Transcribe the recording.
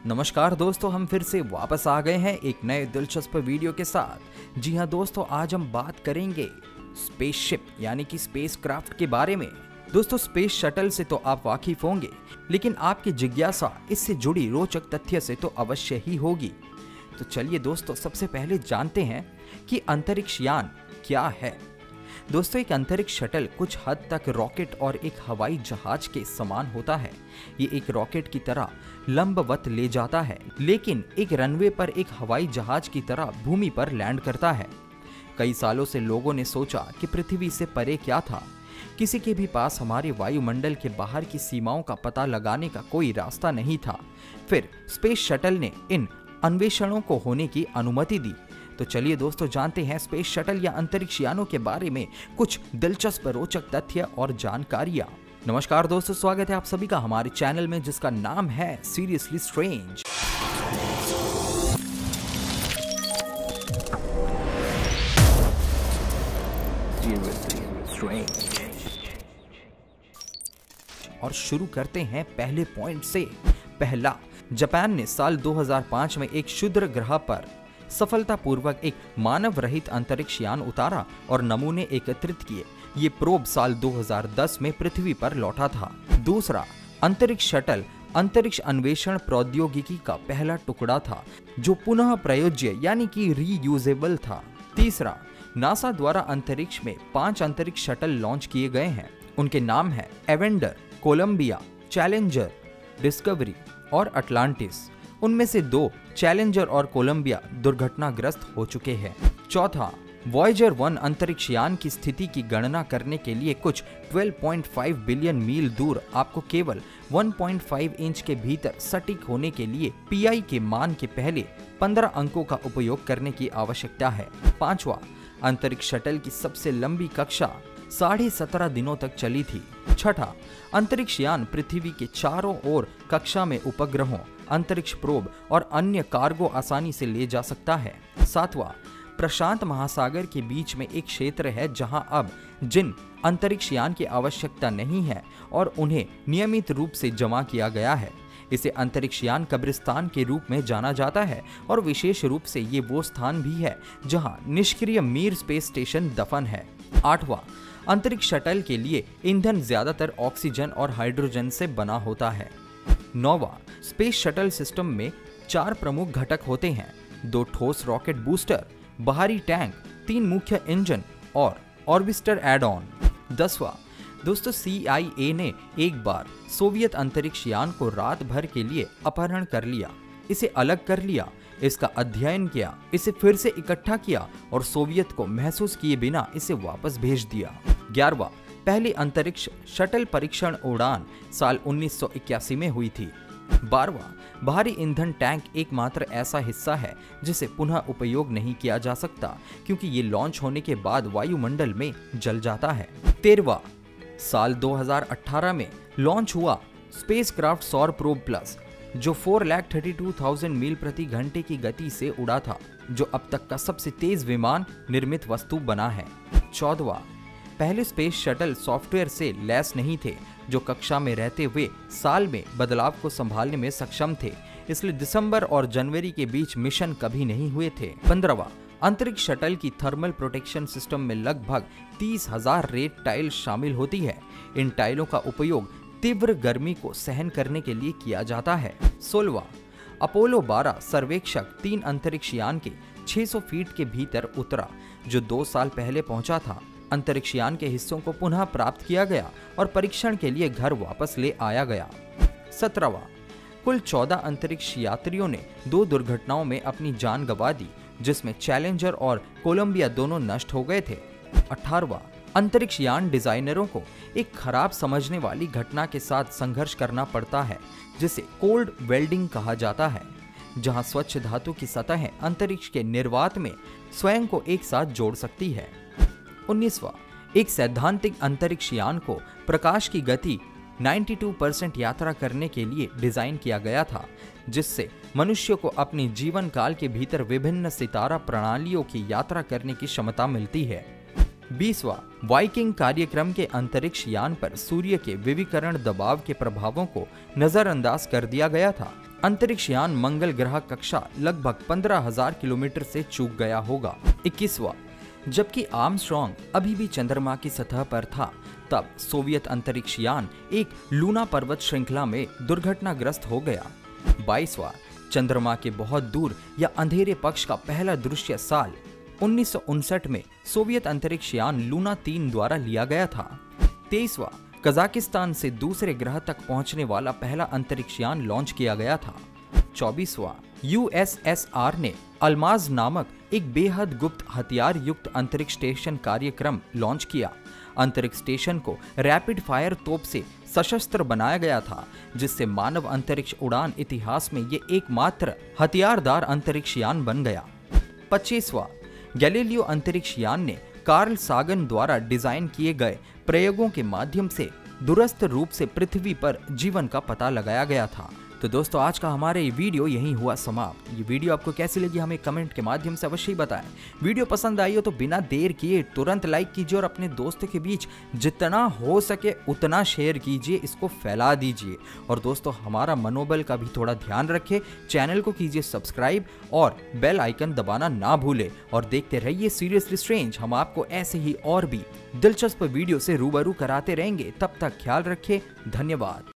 नमस्कार दोस्तों, हम फिर से वापस आ गए हैं एक नए दिलचस्प वीडियो के साथ। जी हाँ दोस्तों, आज हम बात करेंगे स्पेसशिप यानी कि स्पेस क्राफ्ट के बारे में। दोस्तों, स्पेस शटल से तो आप वाकिफ होंगे, लेकिन आपकी जिज्ञासा इससे जुड़ी रोचक तथ्य से तो अवश्य ही होगी। तो चलिए दोस्तों, सबसे पहले जानते हैं कि अंतरिक्ष यान क्या है। दोस्तों, एक अंतरिक्ष शटल कुछ हद तक रॉकेट और एक हवाई जहाज के समान होता है। ये एक रॉकेट की तरह लंबवत ले जाता है, लेकिन एक रनवे पर एक हवाई जहाज की तरह भूमि पर लैंड करता है। कई सालों से लोगों ने सोचा कि पृथ्वी से परे क्या था। किसी के भी पास हमारे वायुमंडल के बाहर की सीमाओं का पता लगाने का कोई रास्ता नहीं था। फिर स्पेस शटल ने इन अन्वेषणों को होने की अनुमति दी। तो चलिए दोस्तों, जानते हैं स्पेस शटल या अंतरिक्ष यानों के बारे में कुछ दिलचस्प रोचक तथ्य और जानकारियां। नमस्कार दोस्तों, स्वागत है आप सभी का हमारे चैनल में, जिसका नाम है सीरियसली स्ट्रेंज। और शुरू करते हैं पहले पॉइंट से। पहला, जापान ने साल 2005 में एक क्षुद्र ग्रह पर सफलतापूर्वक एक मानव रहित अंतरिक्ष यान उतारा और नमूने एकत्रित किए। ये प्रोब साल 2010 में पृथ्वी पर लौटा था। दूसरा, अंतरिक्ष शटल अंतरिक्ष अन्वेषण प्रौद्योगिकी का पहला टुकड़ा था जो पुनः प्रयोज्य यानी कि रीयूजेबल था। तीसरा, नासा द्वारा अंतरिक्ष में 5 अंतरिक्ष शटल लॉन्च किए गए हैं। उनके नाम है एवेंडर, कोलंबिया, चैलेंजर, डिस्कवरी और अटलांटिस। उनमें से 2 चैलेंजर और कोलंबिया दुर्घटनाग्रस्त हो चुके हैं। चौथा, वॉयेजर 1 अंतरिक्ष यान की स्थिति की गणना करने के लिए कुछ 12.5 बिलियन मील दूर आपको केवल 1.5 इंच के भीतर सटीक होने के लिए पीआई के मान के पहले 15 अंकों का उपयोग करने की आवश्यकता है। पांचवा, अंतरिक्ष शटल की सबसे लंबी कक्षा 17.5 दिनों तक चली थी। छठा, अंतरिक्ष यान पृथ्वी के चारों ओर कक्षा में उपग्रहों, अंतरिक्ष प्रोब और अन्य कार्गो आसानी से ले जा सकता है। सातवां, प्रशांत महासागर के बीच में एक क्षेत्र है जहां अब जिन अंतरिक्ष यान की आवश्यकता नहीं है और उन्हें नियमित रूप से जमा किया गया है। इसे अंतरिक्ष यान कब्रिस्तान के रूप में जाना जाता है और विशेष रूप से ये वो स्थान भी है जहां निष्क्रिय मीर स्पेस स्टेशन दफन है। आठवां, अंतरिक्ष शटल के लिए ईंधन ज्यादातर ऑक्सीजन और हाइड्रोजन से बना होता है। नौवां, स्पेस शटल सिस्टम में 4 प्रमुख घटक होते हैं: 2 ठोस रॉकेट बूस्टर, बाहरी टैंक, 3 मुख्य इंजन और ऑर्बिस्टर एड ऑन। 10वां, दोस्तों, CIA ने एक बार सोवियत अंतरिक्ष यान को रात भर के लिए अपहरण कर लिया, इसे अलग कर लिया, इसका अध्ययन किया, इसे फिर से इकट्ठा किया और सोवियत को महसूस किए बिना इसे वापस भेज दिया। 11वां, पहली अंतरिक्ष शटल परीक्षण उड़ान साल 1981 में हुई थी। 12वां, बाहरी ईंधन टैंक एकमात्र ऐसा हिस्सा है जिसे पुनः उपयोग नहीं किया जा सकता क्योंकि ये लॉन्च होने के बाद वायुमंडल में जल जाता है। 13वां, साल 2018 में लॉन्च हुआ स्पेसक्राफ्ट सौर प्रोब प्लस, जो 4,32,000 मील प्रति घंटे की गति से उड़ा था, जो अब तक का सबसे तेज विमान निर्मित वस्तु बना है। 14वां, पहले स्पेस शटल सॉफ्टवेयर से लैस नहीं थे जो कक्षा में रहते हुए साल में बदलाव को संभालने में सक्षम थे, इसलिए दिसंबर और जनवरी के बीच मिशन कभी नहीं हुए थे। 15वां, अंतरिक्ष शटल की थर्मल प्रोटेक्शन सिस्टम में लगभग 30,000 रेत टाइल शामिल होती है। इन टाइलों का उपयोग तीव्र गर्मी को सहन करने के लिए किया जाता है। 16वां, अपोलो 12 सर्वेक्षक 3 अंतरिक्ष यान के 600 फीट के भीतर उतरा, जो 2 साल पहले पहुंचा था। अंतरिक्ष यान के हिस्सों को पुनः प्राप्त किया गया और परीक्षण के लिए घर वापस ले आया गया। 17वां, कुल 14 अंतरिक्ष यात्रियों ने 2 दुर्घटनाओं में अपनी जान गंवा दी, जिसमें चैलेंजर और कोलंबिया दोनों नष्ट हो गए थे। 18वां, अंतरिक्ष यान डिजाइनरों को एक खराब समझने वाली घटना के साथ संघर्ष करना पड़ता है, जिसे कोल्ड वेल्डिंग कहा जाता है, जहां स्वच्छ धातु की सतहें अंतरिक्ष के निर्वात में स्वयं को एक साथ जोड़ सकती है। 19वां, एक सैद्धांतिक अंतरिक्ष यान को प्रकाश की गति 92% यात्रा करने के लिए डिजाइन किया गया था, जिससे मनुष्य को अपने जीवन काल के भीतर विभिन्न सितारा प्रणालियों की यात्रा करने की क्षमता मिलती है। 20वां वाइकिंग कार्यक्रम के अंतरिक्ष यान पर सूर्य के विकिरण दबाव के प्रभावों को नजरअंदाज कर दिया गया था। अंतरिक्ष यान मंगल ग्रह कक्षा लगभग 15,000 किलोमीटर से चूक गया होगा। 21वां जबकि आर्मस्ट्रॉन्ग अभी भी चंद्रमा की सतह पर था, तब सोवियत अंतरिक्ष यान एक लूना पर्वत श्रृंखला में दुर्घटनाग्रस्त हो गया। 22वां चंद्रमा के बहुत दूर या अंधेरे पक्ष का पहला दृश्य साल 1959 में सोवियत अंतरिक्ष यान लूना 3 द्वारा लिया गया था। 23वां कजाकिस्तान से दूसरे ग्रह तक पहुंचने वाला पहला अंतरिक्ष यान लॉन्च किया गया था। 24वां यूएसएसआर ने अल्माज नामक एक बेहद गुप्त हथियार युक्त अंतरिक्ष स्टेशन कार्यक्रम लॉन्च किया। अंतरिक्ष स्टेशन को रैपिड फायर तोप से सशस्त्र बनाया गया था, जिससे मानव अंतरिक्ष उड़ान इतिहास में ये एकमात्र हथियारदार अंतरिक्ष यान बन गया। 25वां गैलीलियो अंतरिक्ष यान ने कार्ल सागन द्वारा डिजाइन किए गए प्रयोगों के माध्यम से दूरस्थ रूप से पृथ्वी पर जीवन का पता लगाया गया था। तो दोस्तों, आज का हमारा ये वीडियो यहीं हुआ समाप्त। ये वीडियो आपको कैसी लगी हमें कमेंट के माध्यम से अवश्य बताएं। वीडियो पसंद आई हो तो बिना देर किए तुरंत लाइक कीजिए और अपने दोस्तों के बीच जितना हो सके उतना शेयर कीजिए, इसको फैला दीजिए। और दोस्तों, हमारा मनोबल का भी थोड़ा ध्यान रखें, चैनल को कीजिए सब्सक्राइब और बेल आइकन दबाना ना भूले। और देखते रहिए सीरियसली स्ट्रेंज, हम आपको ऐसे ही और भी दिलचस्प वीडियो से रूबरू कराते रहेंगे। तब तक ख्याल रखें, धन्यवाद।